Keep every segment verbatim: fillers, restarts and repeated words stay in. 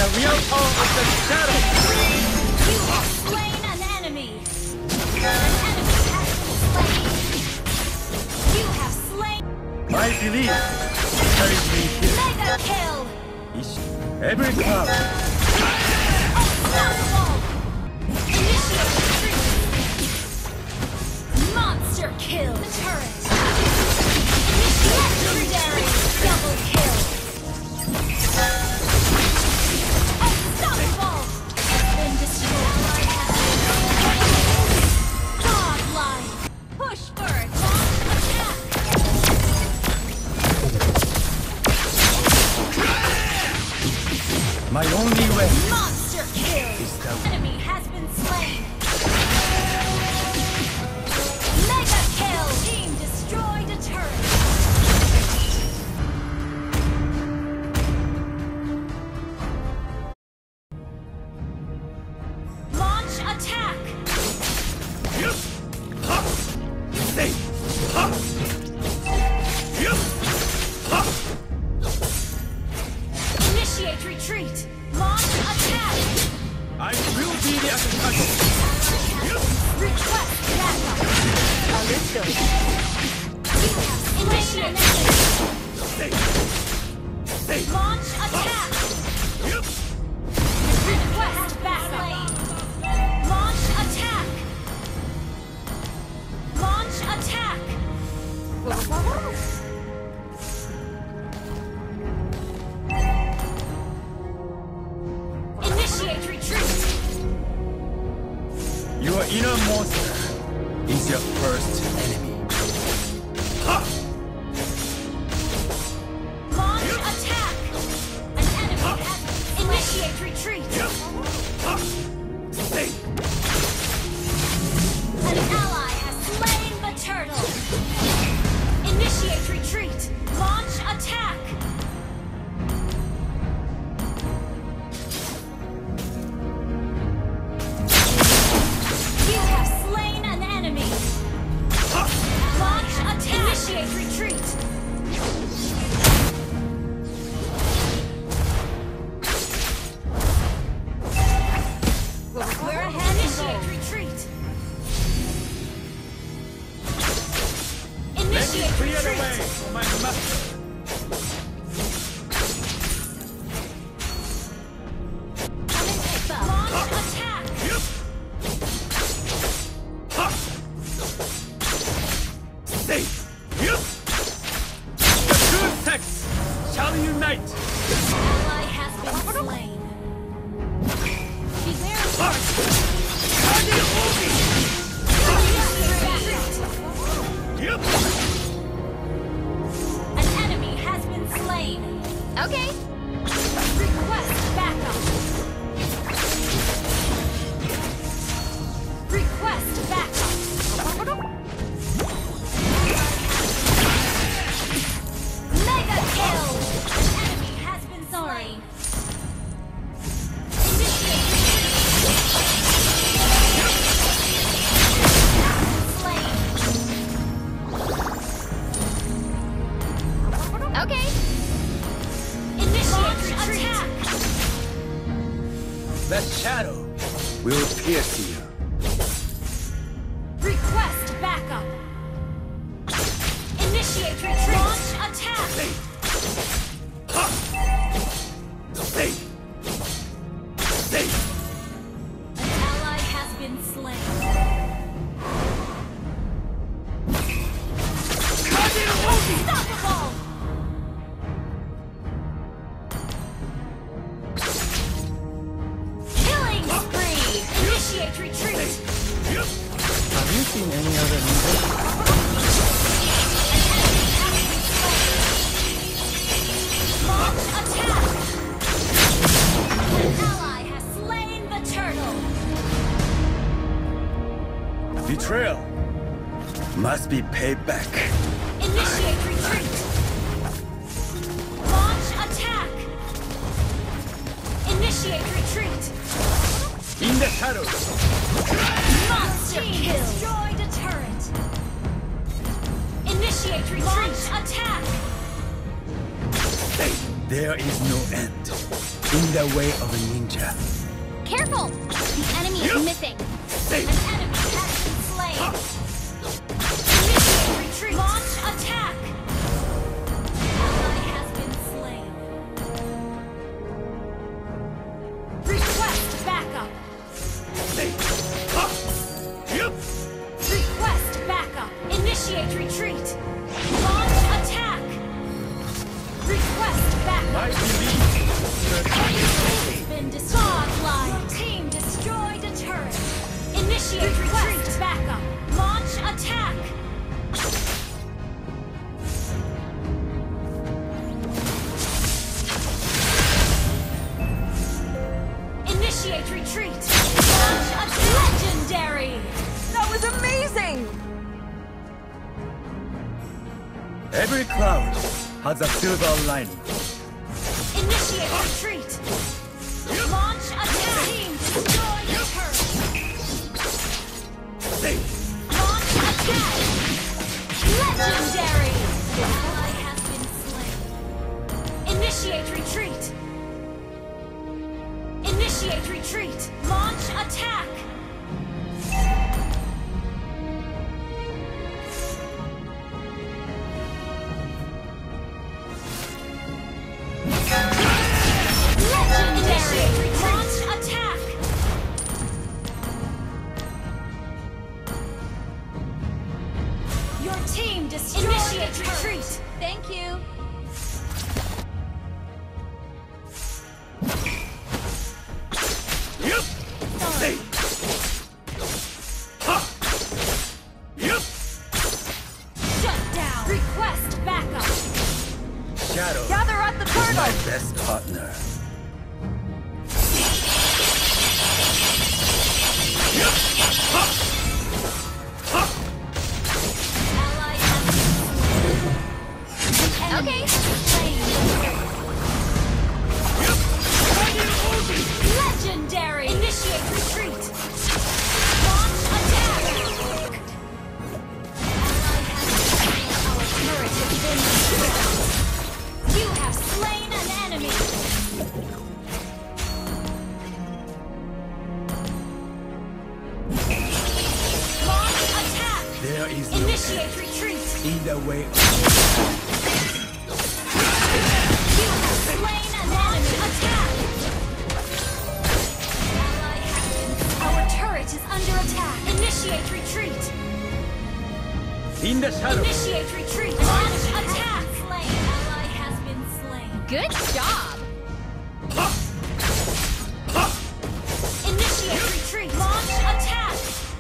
the real power of the shadow! You have slain an enemy! An enemy has been slain! You have slain... My belief carries me here. Mega kill! Every power. Unstoppable! Initiate retreat! Monster kill! The turret! Legendary! Double kill! Unstoppable! Has been destroyed. Godlike! Push bird! Launch attack! My only way Monster kill! is the Enemy has been slain! Mega kill! Team destroyed a turret! Launch attack! Initiate retreat! Launch attack! I will be the attacker. Request backup! Understood. Initiate launch attack! Request backup! Launch attack! Launch attack! Initiate retreat! Your inner monster is your first enemy. Launch attack! An enemy has... Initiate retreat! An ally has slain the turtle! Initiate retreat! Launch attack! You have slain an enemy! Launch attack! Initiate retreat! We're ahead. Initiate retreat! Let me Initiate clear the way retreat! for my master. Launch attack! The two sects shall unite. Ally has been slain. Beware An enemy has been slain. Okay. Request backup. Request backup. Mega kill. An enemy has been slain. Initiate slain. Okay. Initiate attack. The shadow will pierce you. Request backup. Initiate retreat. Launch attack. An ally has been slain. Unstoppable! Killing spree! Initiate retreat! Have you seen any other music? Launch attack! An ally has slain the turtle! Betrayal must be paid back. Initiate retreat! Launch attack! Initiate retreat! In the shadows. Monster kill! Destroyed a turret! Initiate retreat! Launch attack! There is no end. in the way of a ninja. Careful! The enemy is missing. An enemy has been slain. Initiate retreat. Launch attack. Ally has been slain. Request backup. Request backup. Initiate retreat. Launch attack. Request backup. I believe Has been destroyed. Your team destroyed a turret. Initiate retreat. Backup. Launch attack. Initiate retreat. Launch attack. Legendary. That was amazing! every cloud has a silver lining. Initiate retreat. Launch attack. Team destroy the turret. Launch attack. Legendary. Ally has been slain. Initiate retreat. Initiate retreat. Launch attack. Legendary. Launch attack. Your team destroyed. Initiate retreat. Thank you. Shut down. Request backup. Shadow Gather at the is my turtle! best partner. Ally has been slain. Okay. Legendary. Initiate retreat. Launch attack. Ally has been slain. Our turret has been destroyed. You have slain an enemy. Launch attack. There is no Initiate retreat. in the way of You have slain an enemy. Attack. Ally has been. Our turret is under attack. Initiate retreat. in the shadow. Initiate retreat. Launch attack. Slain. Ally has been slain. Good job. Initiate retreat. Launch attack.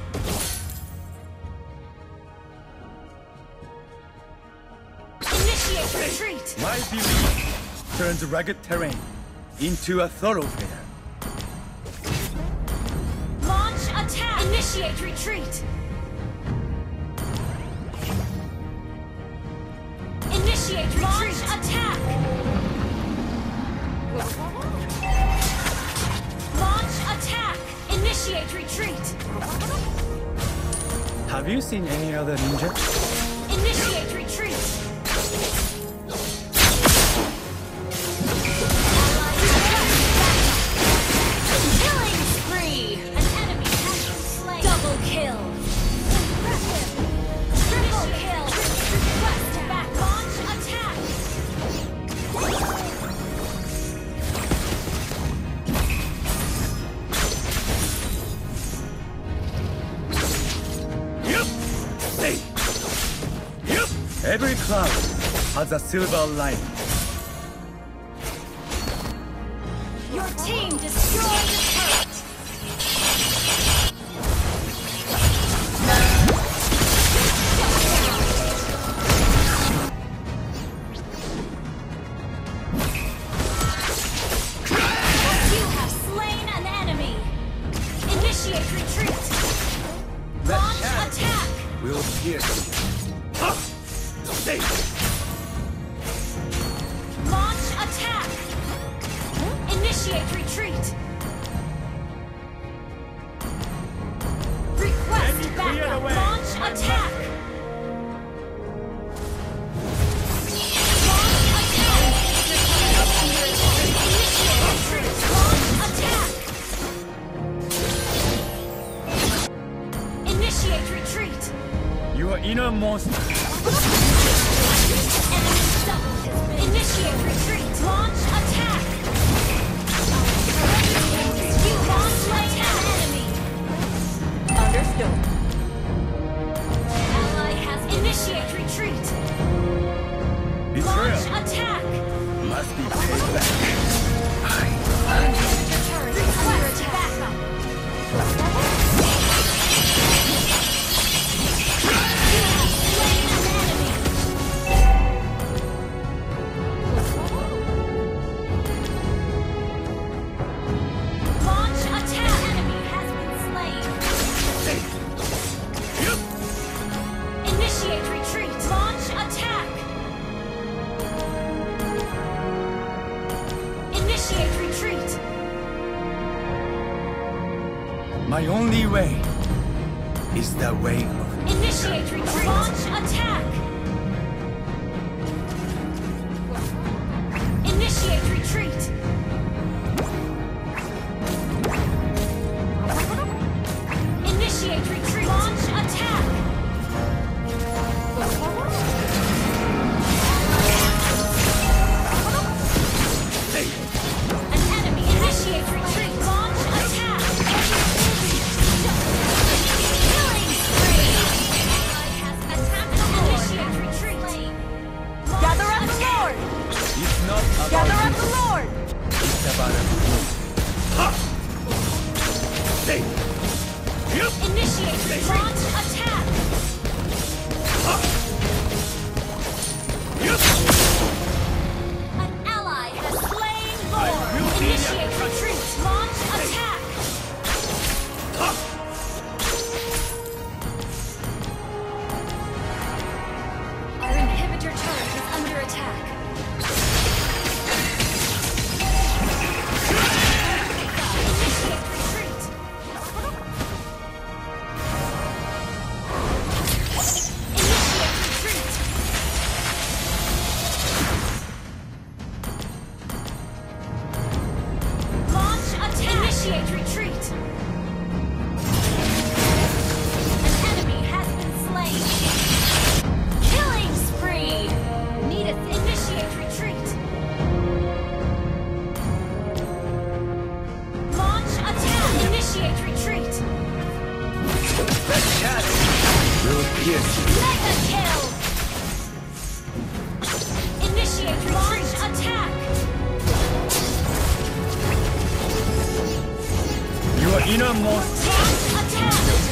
Initiate retreat. My belief turns rugged terrain into a thoroughfare. Launch attack. Initiate retreat. Initiate retreat. Launch attack. Launch attack. Initiate retreat. Have you seen any other ninja? Initiate retreat. Killing spree. An enemy has been slain. Double kill. Impressive. Triple kill. Request back. Launch attack. Every cloud has a silver lining. Your team destroyed the turret. You have slain an enemy. Initiate retreat. The Launch shadow attack. will pierce. Launch attack. Initiate retreat. Request Enemy cleared backup. away. Launch attack. Launch attack. Initiate retreat. monster. Enemy double has been initiate retreat. Launch attack. You launch attack enemy. Understood. Ally has initiate retreat. Launch Betrayal attack. must be paid back. Turret is under attack. Slain an enemy. Launch attack. Enemy has been slain. Initiate retreat. Launch attack. Initiate retreat. My only way is the way of Initiate retreat. Launch attack. Initiate retreat. Initiate retreat. Launch attack. An enemy initiate retreat. Launch attack. Killing spree. Ally has attacked the Lord. Initiate retreat. Gather up the Lord! It's not Gather about up the Lord! it's about a ha! Hey! Yup! Initiate launch attack. Yup! An ally has slain Lord. will be Initiate there. retreat. Launch attack. Ha! Our inhibitor turret is under attack. Initiate retreat. Initiate retreat. Launch attack. Initiate retreat. An enemy has been slain. Killing spree. Need a initiate retreat. Launch attack. Initiate retreat. The shadow will pierce you. Mega kill. Initiate retreat. Launch attack. Your inner monster Launch attack.